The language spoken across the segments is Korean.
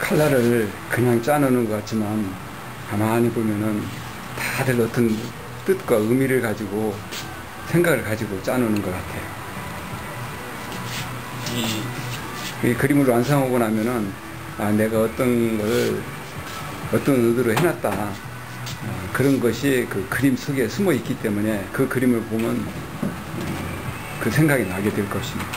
칼라를 그냥 짜놓는 것 같지만 가만히 보면은 다들 어떤 뜻과 의미를 가지고 생각을 가지고 짜놓는 것 같아요. 이 그림을 완성하고 나면은 내가 어떤 걸 어떤 의도로 해놨다, 그런 것이 그 그림 속에 숨어 있기 때문에 그 그림을 보면 그 생각이 나게 될 것입니다.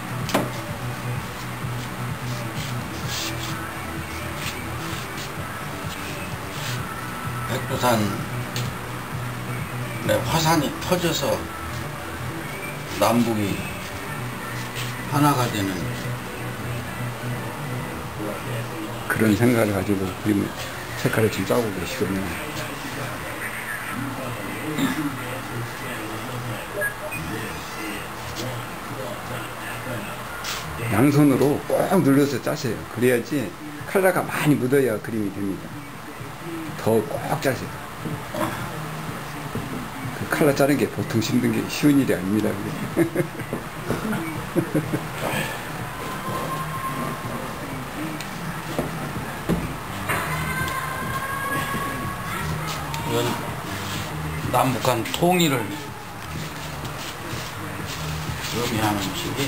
백두산 화산이 터져서 남북이 하나가 되는 그런 생각을 가지고 그림 색깔을 지금 짜고 계시거든요. 양손으로 꼭 눌러서 짜세요. 그래야지 컬러가 많이 묻어야 그림이 됩니다. 더 꼭 짜세요. 그 컬러 짜는 게 보통 힘든 게 쉬운 일이 아닙니다. 이건 남북한 통일을 의미하는 식이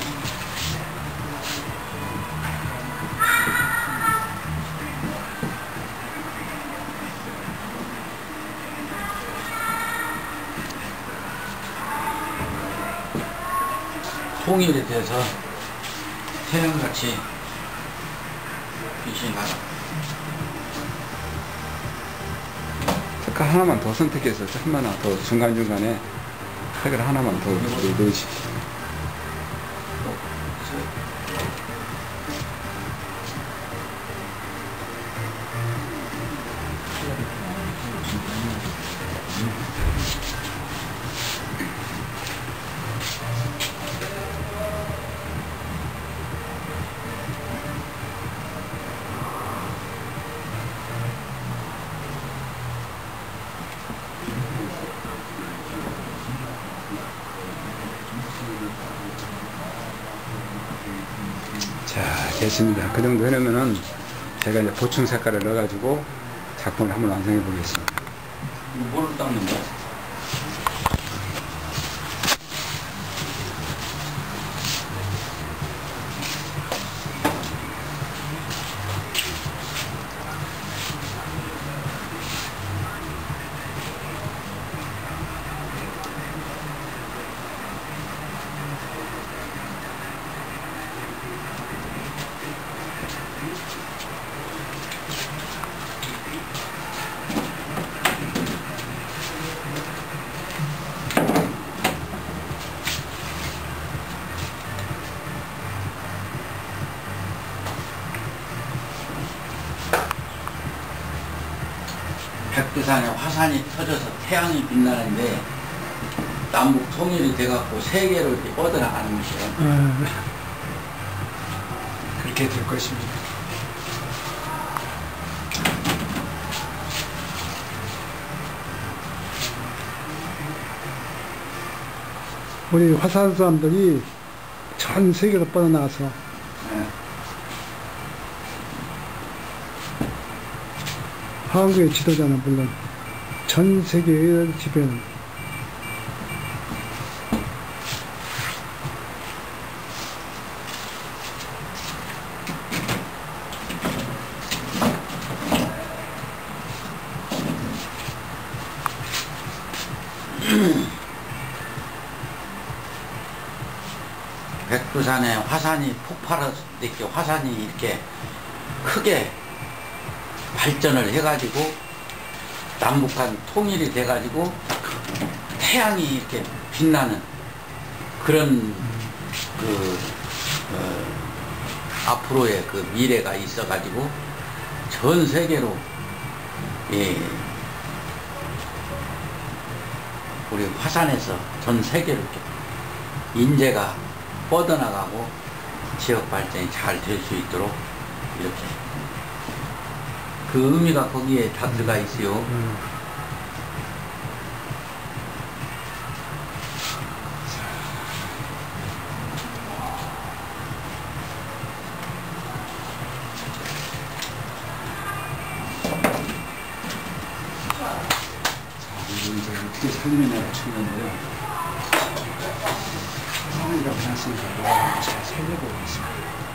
통일에 대해서 태양같이 빛이 나라. 색깔 하나만 더 선택해서 하나 더 중간중간에 색을 하나만 더 넣으십시오. 자, 됐습니다. 그 정도 해놓으면은 제가 이제 보충 색깔을 넣어가지고 작품을 한번 완성해 보겠습니다. 뭐를 닦는 거야? 백두산에 화산이 터져서 태양이 빛나는데 남북 통일이 돼갖고 세계로 이렇게 뻗어나가는 것이에요. 그렇게 될 것입니다. 우리 화산 사람들이 전 세계로 뻗어나가서 한국의 지도자는 물론 전 세계를 지배하는 백두산에 화산이 폭발해서 이렇게 화산이 이렇게 크게 발전을 해가지고 남북한 통일이 돼가지고 태양이 이렇게 빛나는 그런 앞으로의 그 미래가 있어가지고 전 세계로 우리 화산에서 전 세계로 이렇게 인재가 뻗어나가고 지역 발전이 잘 될 수 있도록 이렇게 그 의미가 거기에 다 들어가 있어요. 이제 어떻게 살리느냐가 중요한데요. 하나님이라고 하셨으니까 잘 살려보고 있습니다.